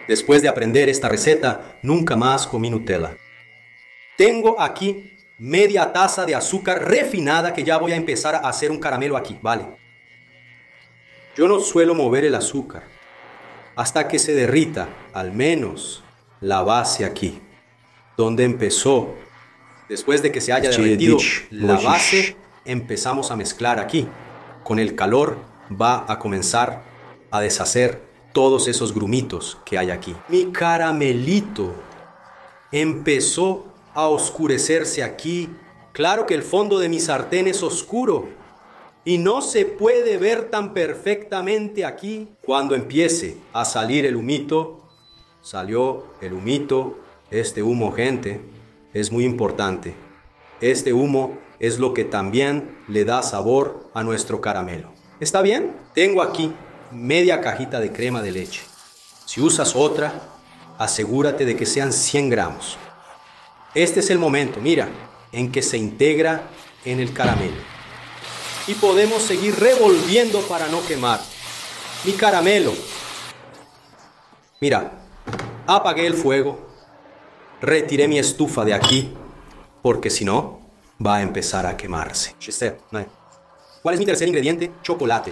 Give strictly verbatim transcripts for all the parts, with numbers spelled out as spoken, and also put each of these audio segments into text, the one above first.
Después de aprender esta receta, nunca más comí Nutella. Tengo aquí media taza de azúcar refinada que ya voy a empezar a hacer un caramelo aquí, ¿vale? Yo no suelo mover el azúcar hasta que se derrita, al menos la base aquí, donde empezó. Después de que se haya derretido la base, empezamos a mezclar aquí. Con el calor va a comenzar a deshacer todos esos grumitos que hay aquí. Mi caramelito empezó a oscurecerse aquí. Claro que el fondo de mi sartén es oscuro y no se puede ver tan perfectamente aquí. Cuando empiece a salir el humito, salió el humito, este humo, gente, es muy importante. Este humo es lo que también le da sabor a nuestro caramelo. ¿Está bien? Tengo aquí media cajita de crema de leche. Si usas otra, asegúrate de que sean cien gramos. Este es el momento, mira, en que se integra en el caramelo. Y podemos seguir revolviendo para no quemar. Mi caramelo. Mira, apagué el fuego, retiré mi estufa de aquí, porque si no, va a empezar a quemarse. ¿Cuál es mi tercer ingrediente? Chocolate.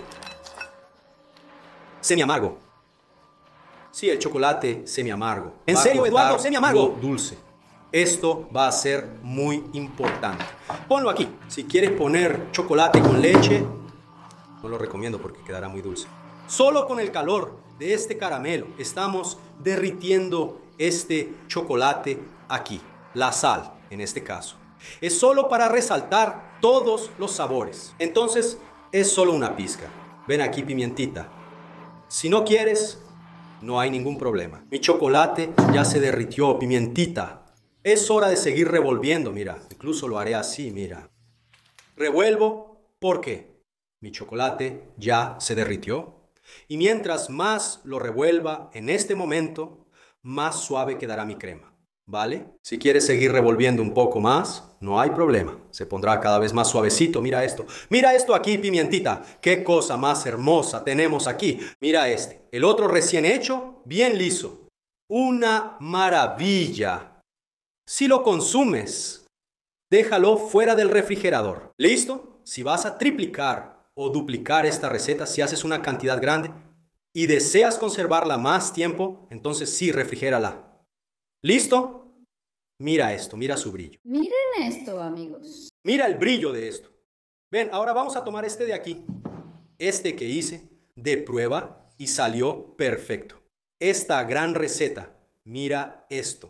Semi amargo. Sí, el chocolate semi amargo. ¿En serio, Eduardo? Semi amargo. Dulce. Esto va a ser muy importante. Ponlo aquí. Si quieres poner chocolate con leche, no lo recomiendo porque quedará muy dulce. Solo con el calor de este caramelo estamos derritiendo este chocolate aquí. La sal, en este caso. Es solo para resaltar todos los sabores. Entonces, es solo una pizca. Ven aquí, pimientita. Si no quieres, no hay ningún problema. Mi chocolate ya se derritió, pimientita. Es hora de seguir revolviendo, mira. Incluso lo haré así, mira. Revuelvo porque mi chocolate ya se derritió. Y mientras más lo revuelva en este momento, más suave quedará mi crema. ¿Vale? Si quieres seguir revolviendo un poco más, no hay problema. Se pondrá cada vez más suavecito. Mira esto. Mira esto aquí, pimientita. Qué cosa más hermosa tenemos aquí. Mira este. El otro recién hecho, bien liso. Una maravilla. Si lo consumes, déjalo fuera del refrigerador. ¿Listo? Si vas a triplicar o duplicar esta receta, si haces una cantidad grande y deseas conservarla más tiempo, entonces sí, refrigérala. ¿Listo? Mira esto, mira su brillo. Miren esto, amigos. Mira el brillo de esto. Ven, ahora vamos a tomar este de aquí. Este que hice de prueba y salió perfecto. Esta gran receta, mira esto.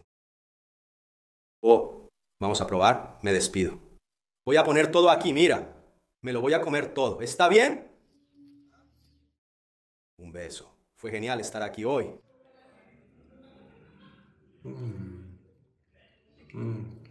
Oh, vamos a probar, me despido. Voy a poner todo aquí, mira. Me lo voy a comer todo. ¿Está bien? Un beso. Fue genial estar aquí hoy. Mm. Mm.